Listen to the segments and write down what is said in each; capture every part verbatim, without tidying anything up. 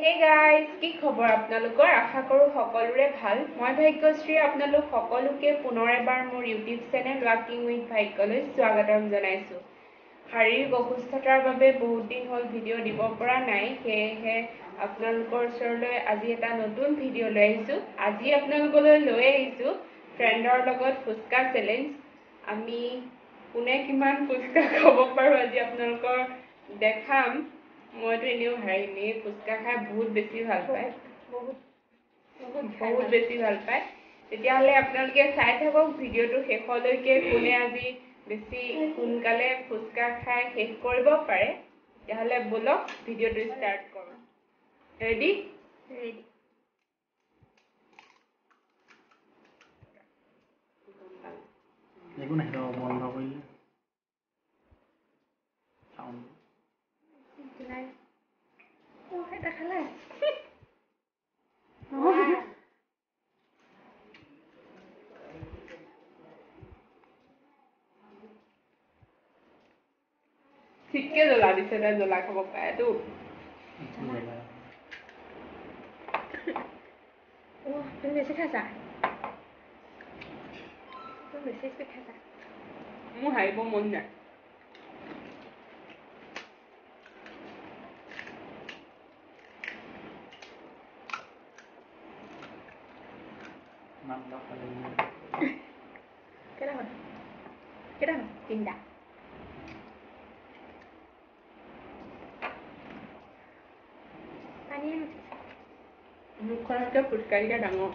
Hey guys, কি খবৰ আপোনালোকৰ আশা কৰো সকলোৰে ভাল মই ভাগ্যশ্ৰী আপোনালোক সকলোকে পুনৰ এবাৰ মোৰ ইউটিউব চেনেল ৱাকিং উইথ ভাগ্যলৈ স্বাগতম জনাইছো শাৰীৰিক অসুস্থতাৰ বাবে বহুত দিন হ'ল ভিডিঅ' দিব পৰা নাই সেয়েহে আপোনালোকৰ ওচৰলৈ আজি এটা নতুন ভিডিঅ' লৈ আহিছো আজি আপোনালোকলৈ লৈ আহিছো ফ্ৰেণ্ডৰ লগত ফুচকা চেলেঞ্জ আমি কোনে কিমান ফুচকা খাব পাৰো আজি আপোনালোকৰ দেখাম মইতো এনেও হাৰিমে ফুচকা খাই বহুত বেছি ভাল পায় বহুত বহুত বেছি ভাল পায় তেতিয়াহ'লে আপোনালোকে চাই থাকক ভিডিঅ'টো শেষলৈকে কোনে আজি বেছি সোনকালে ফুচকা খাই শেষ কৰিব পাৰে তেতিয়াহ'লে বলক ভিডিঅ'টো ষ্টাৰ্ট কৰোঁ ৰেডি ৰেডি দেখো না এটা বন্ধ কৰিলে সাউন্ড নাই ও এটা খালা ঠিককে জ্বলা দিছে তাই জ্বলা খাব পাৰে তো ও তুমি বেছি খাইছা তুমি বেছি খাইছা মোৰ হাৰিব মন যায় নাম দাও খালে কেটা হয় কেটা হয় তিনটা পানী মুখখনতকৈ ফুচকাকেইটা ডাঙৰ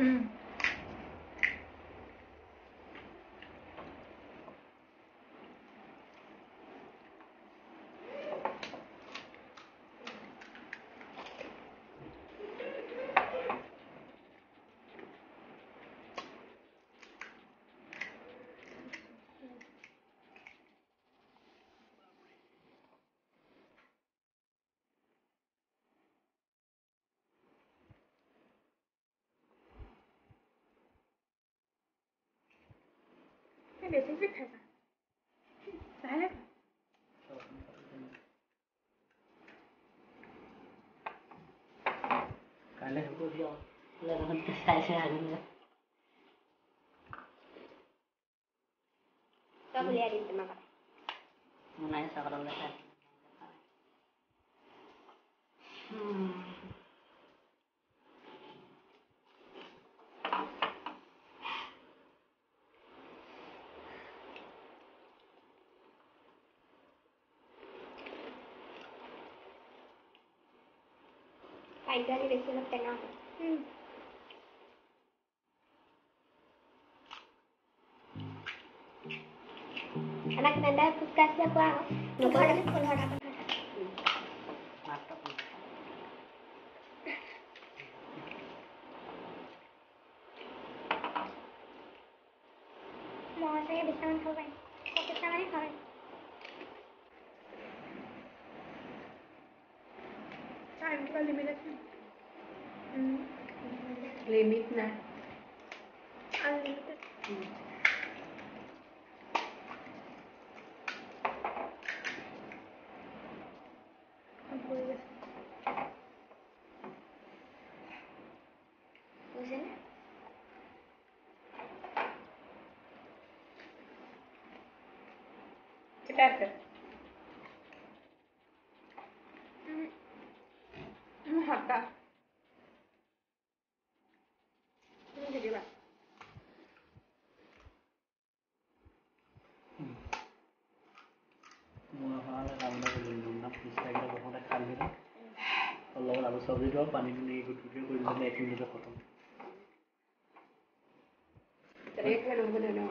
বেছি বেছি খাইছা চাহে কাইলে হ'ব দিয়া লগন চাইছে আহিলে কাব লিয়া দিম তোমাক মনাই সাগৰলে খাই হুম Ideally, this is a thing. Hmm. Anak nanda puskah siapa? Lupa ada pun ada. Mantap. Mau saya bisa mencoba. Kok kita mana kau? Time kita limit. Hmm. Limit na. Unlimited. Hmm. Usin? Kita ada. Hmm. Hmm, harta. Ini jadi apa? Mua hóa là làm đây là dùng nắp thì sai cái đó đã khăn hết còn lâu là sau đó पानी नहीं कुछ कुछ कोई नहीं एक minute खत्म चलिए एक मिनट रुको देना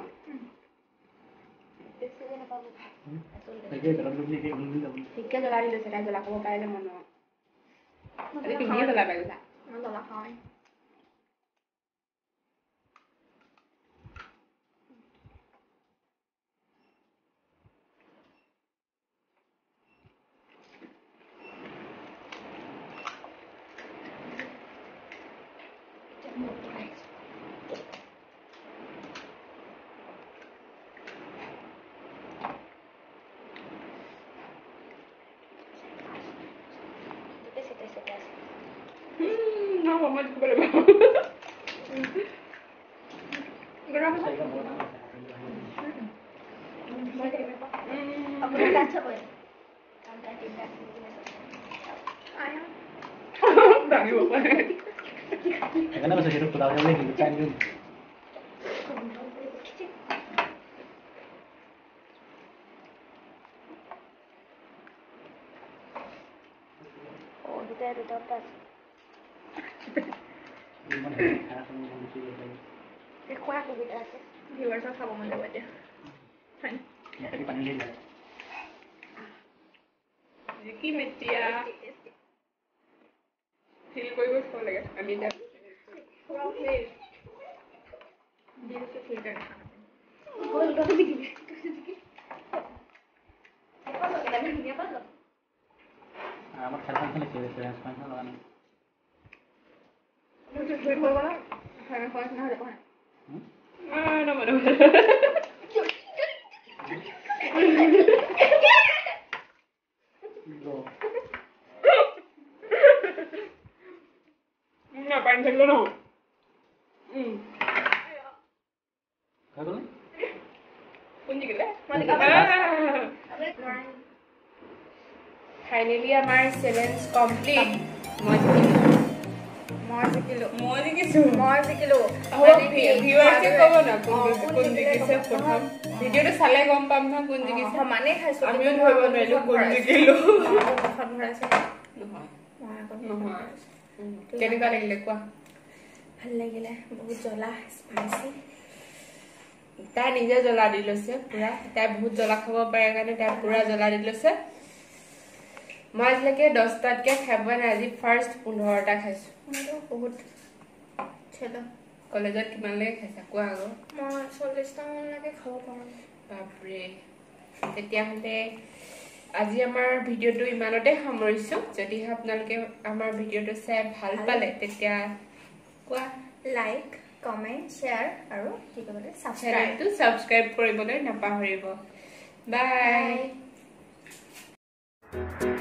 इससे देना पाऊँ देखिए गरम नहीं के उन्हीं का ठीक है जला ली सेटा जला को पाए ले मनो अरे पिंगी जला पाए सा nó जला khỏi Itu situ-situ. সময়ত খাব লাগিব গৰম আপোনাৰ তাত চাব দাঙিব পাৰে সেইকাৰণে কৈছোঁ সেইটো ফুটা উঠাবলৈ কিন্তু চাই দিলোঁ দুটা দুটা পাঁচ খোৱা সুবিধা আছে ভিউৱাৰ্ছক খাব মন যাব এতিয়া পানী লৈ যায় কি মেতিয়া ফিল কৰিব চাব লাগে আমি এতিয়া দিনটো ফিল্টাৰ গ'ল গ'ল দিবি আমাৰ খেলখন খেলিছে ৰেঞ্চ পইণ্টখন লগা নাই পানী থাকিলে ন ফাইনেলি আমাৰ চেলেঞ্জ কমপ্লিট মই জিকিলো মই জিকিলো মই জিকিছো মই জিকিলো ভিউৱাৰ্ছে ক'ব না কোন জিকিছে প্ৰথম ভিডিঅ'টো চালে গম পাম ন কোন জিকিছে মানে খাইছো আমিও ধৰিব নোৱাৰিলো কোন জিকিলো নহয় কেনেকুৱা লাগিলে কোৱা ভাল লাগিলে বহুত জ্বলা স্পাইচি তাই নিজে জ্বলা দি লৈছে পুৰা তাই বহুত জ্বলা খাব পাৰে কাৰণে তাই পুৰা জ্বলা দি লৈছে মই আজিলৈকে দহটাতকে খাই পোৱা নাই আজি ফাৰ্ষ্ট পোন্ধৰটা খাইছো বহুত চেলো কলেজত কিমানলৈকে খাইছা কোৱা আকৌ মই চল্লিছটা মানলৈকে খাব পাৰোঁ বাপৰে তেতিয়াহ'লে আজি আমাৰ ভিডিঅ'টো ইমানতে সামৰিছো যদিহে আপোনালোকে আমাৰ ভিডিঅ'টো চাই ভাল পালে তেতিয়া কোৱা লাইক কমেণ্ট শ্বেয়াৰ আৰু কি ক'বলৈ ছাবস্ক্ৰাইব চেনেলটো ছাবস্ক্ৰাইব কৰিবলৈ নাপাহৰিব বাই